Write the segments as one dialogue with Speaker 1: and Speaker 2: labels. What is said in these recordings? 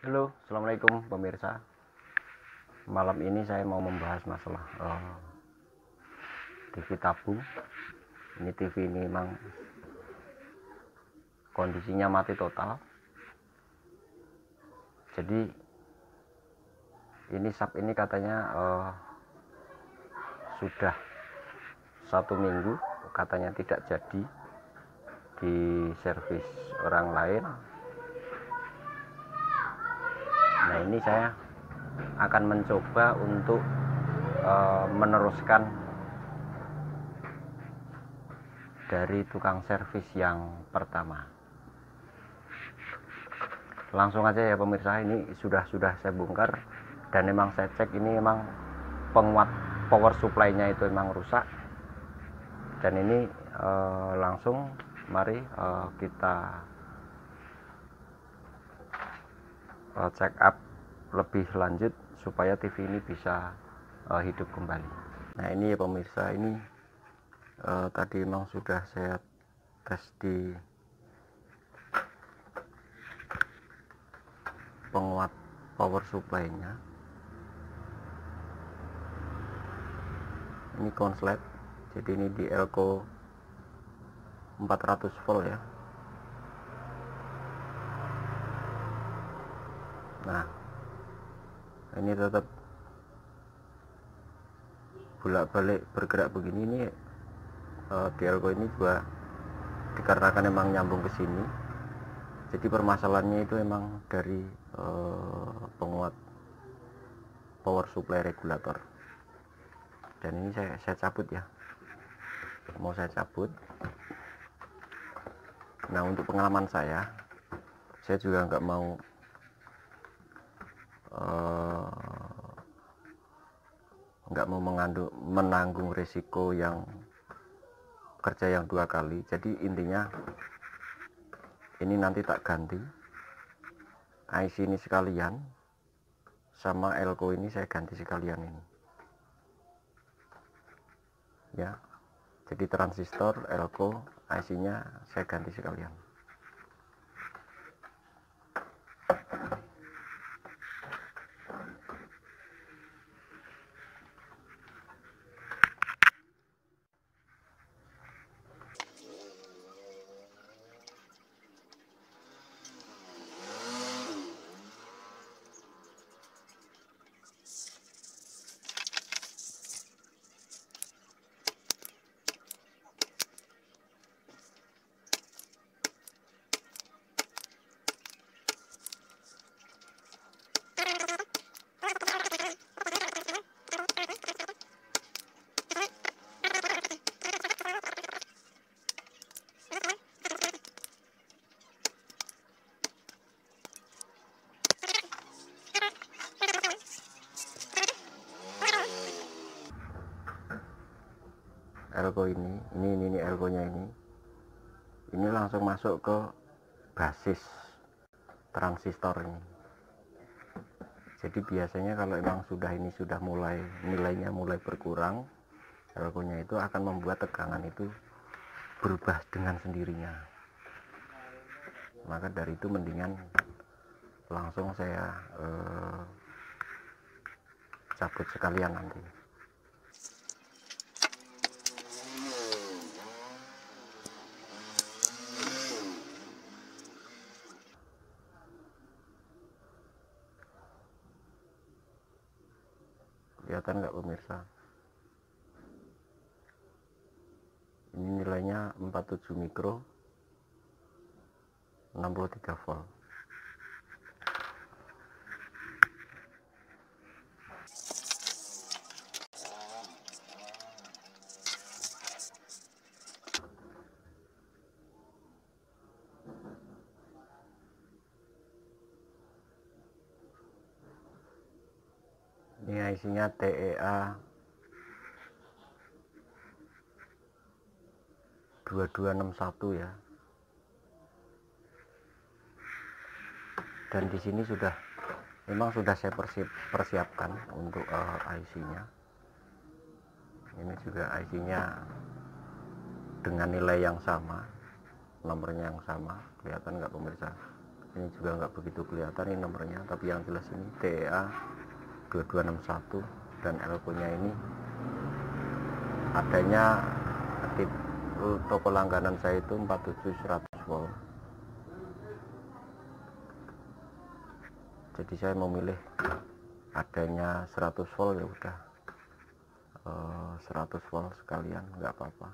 Speaker 1: Halo, assalamualaikum pemirsa. Malam ini saya mau membahas masalah TV tabung. Ini TV ini memang kondisinya mati total. Jadi ini sub ini katanya sudah 1 minggu katanya tidak jadi di servis orang lain. Nah, ini saya akan mencoba untuk meneruskan dari tukang servis yang pertama. Langsung aja ya pemirsa, ini sudah saya bongkar dan memang saya cek ini memang penguat power supply-nya itu memang rusak. Dan ini langsung mari kita check up lebih lanjut supaya TV ini bisa hidup kembali. Nah, ini ya pemirsa, ini tadi memang sudah saya tes di penguat power supply-nya. Ini konslet, jadi ini di Elko 400 volt ya. Nah, ini tetap bolak-balik bergerak begini. Ini di Elko ini juga dikarenakan memang nyambung ke sini, jadi permasalahannya itu memang dari penguat power supply regulator. Dan ini saya cabut ya, mau saya cabut. Nah, untuk pengalaman saya juga nggak mau menanggung risiko yang kerja yang 2 kali. Jadi intinya ini nanti tak ganti IC ini sekalian, sama Elko ini saya ganti sekalian ini ya. Jadi transistor, Elko, IC nya saya ganti sekalian. Elko ini Elko-nya ini langsung masuk ke basis transistor ini. Jadi biasanya kalau memang sudah mulai nilainya mulai berkurang, Elko-nya itu akan membuat tegangan itu berubah dengan sendirinya. Maka dari itu mendingan langsung saya cabut sekalian nanti. Kelihatan nggak pemirsa? Ini nilainya 47 mikro, 63 volt. Ini IC-nya TEA 2261 ya. Dan di sini memang sudah saya persiapkan untuk IC-nya. Ini juga IC-nya dengan nilai yang sama, nomornya yang sama. Kelihatan nggak pemirsa? ini juga nggak begitu kelihatan ini nomornya, tapi yang jelas ini TEA 2261 dan elko nya ini adanya di toko langganan saya itu 47 100 volt. Jadi saya memilih adanya 100 volt, ya udah 100 volt sekalian, nggak apa-apa.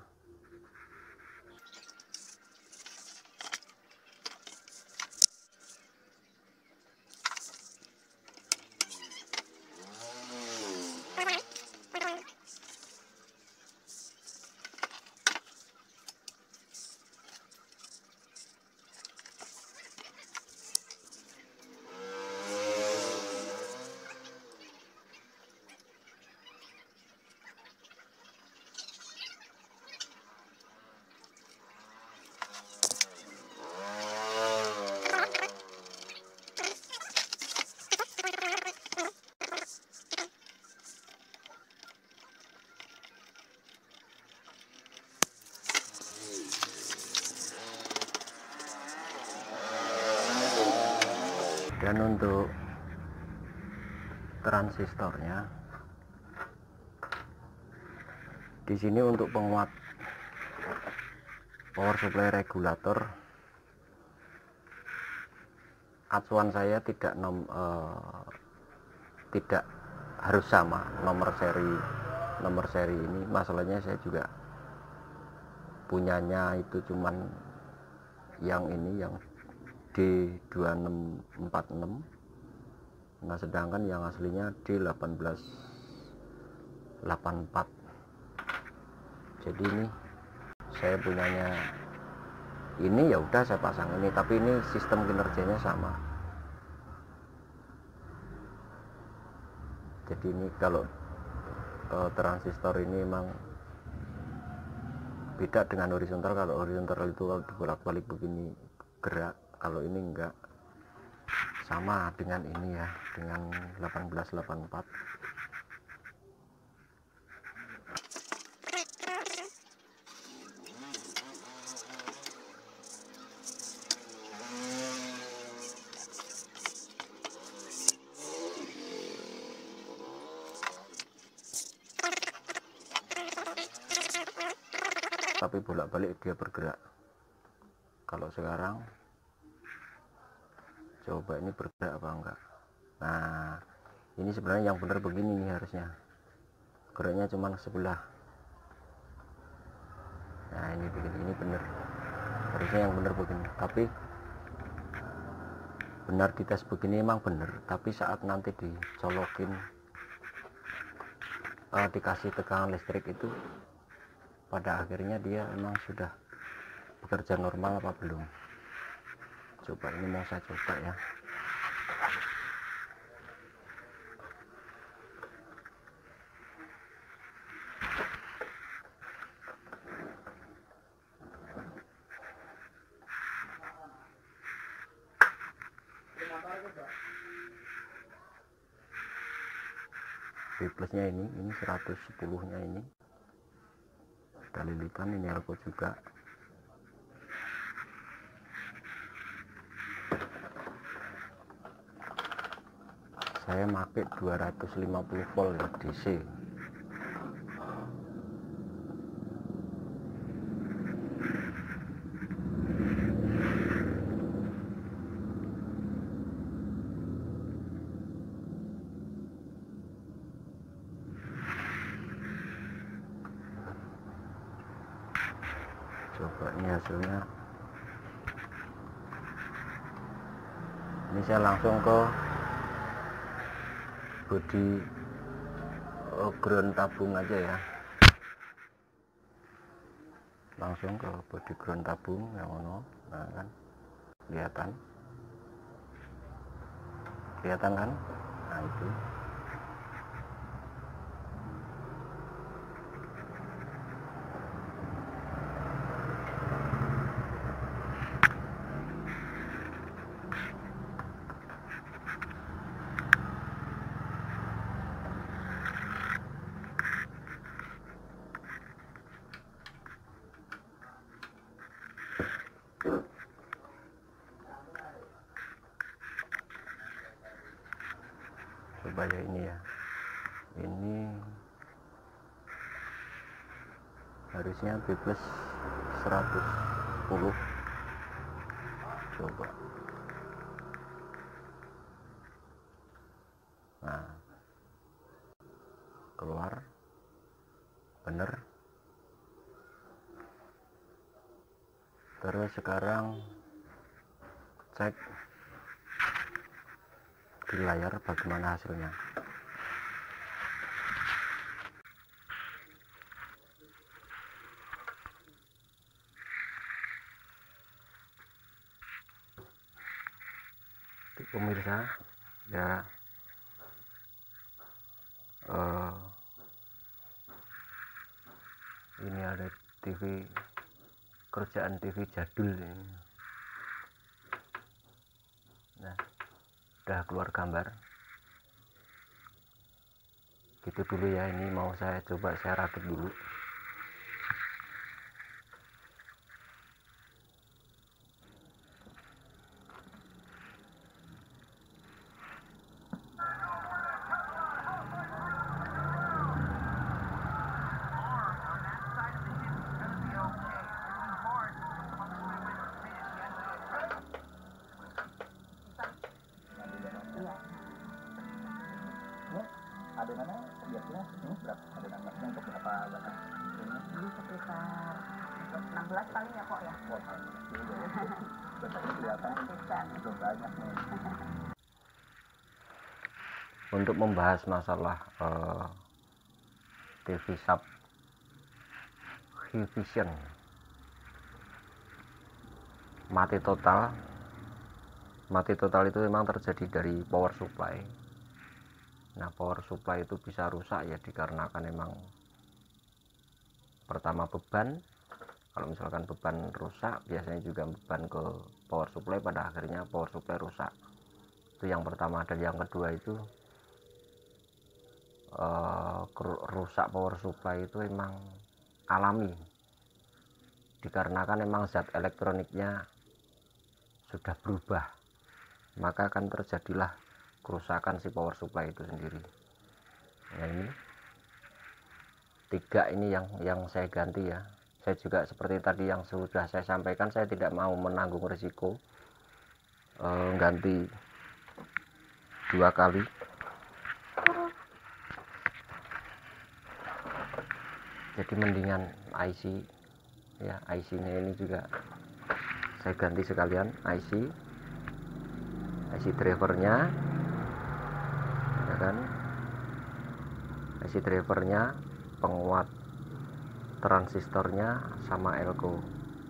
Speaker 1: Dan untuk transistornya di sini untuk penguat power supply regulator, acuan saya tidak harus sama nomor seri ini. Masalahnya saya juga punyanya itu cuman yang ini, yang D2646. Nah sedangkan yang aslinya D1884. Jadi ini saya punyanya ini, ya udah saya pasang ini, tapi ini sistem kinerjanya sama. Jadi ini kalau transistor ini memang beda dengan horizontal. Kalau horizontal itu kalau dibolak-balik begini gerak, kalau ini enggak. Sama dengan ini ya, dengan 1884. Tapi bolak-balik dia bergerak. Kalau sekarang coba ini bergerak apa enggak. Nah ini sebenarnya yang benar begini nih, harusnya geraknya cuma sebelah. Nah ini begini, ini benar, harusnya yang benar begini. Tapi benar di tes begini emang benar, tapi saat nanti dicolokin dikasih tegangan listrik itu pada akhirnya dia emang sudah bekerja normal apa belum. Coba ini mau saya coba ya. B plusnya ini 110 nya ini ada lilitan, ini elko juga. Saya pakai 250 volt ya, DC. Coba ini hasilnya. Ini saya langsung ke body ground tabung aja ya, langsung ke body ground tabung yang ono. Nah kan kelihatan kan. Nah itu supaya ini ya, ini harusnya B plus 110. Coba. Nah, keluar bener. Terus sekarang cek di layar bagaimana hasilnya. Pemirsa ya, ini ada TV, kerjaan TV jadul ini. Nah, udah keluar gambar gitu dulu ya. Ini mau saya coba saya rakit dulu.
Speaker 2: Adonannya biasanya berapa adonan masnya untuk berapa batang ini sekitar 16 paling ya kok ya. Betulnya kelihatan belum banyak nih.
Speaker 1: Untuk membahas masalah TV sub Hikvision mati total itu memang terjadi dari power supply. Nah, power supply itu bisa rusak ya dikarenakan memang pertama beban. Kalau misalkan beban rusak, biasanya juga beban ke power supply, pada akhirnya power supply rusak. Itu yang pertama. Dan yang kedua itu rusak power supply itu memang alami, dikarenakan memang zat elektroniknya sudah berubah, maka akan terjadilah kerusakan si power supply itu sendiri. Nah, ini 3 ini yang saya ganti ya. Saya juga seperti tadi yang sudah saya sampaikan, saya tidak mau menanggung risiko ganti 2 kali. Jadi mendingan IC ya, IC nya ini juga saya ganti sekalian. IC drivernya ya kan, IC drivernya, penguat transistornya, sama elko.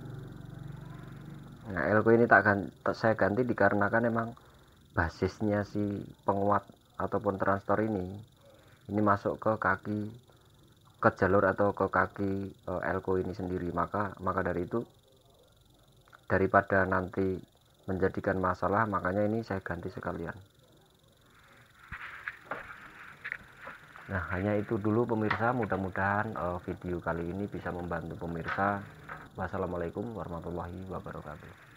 Speaker 1: Nah, elko ini saya ganti dikarenakan memang basisnya si penguat ataupun transistor ini masuk ke kaki, ke jalur atau ke kaki elko ini sendiri. Maka dari itu, daripada nanti menjadikan masalah, makanya ini saya ganti sekalian. Nah, hanya itu dulu pemirsa. Mudah-mudahan video kali ini bisa membantu pemirsa. Wassalamualaikum warahmatullahi wabarakatuh.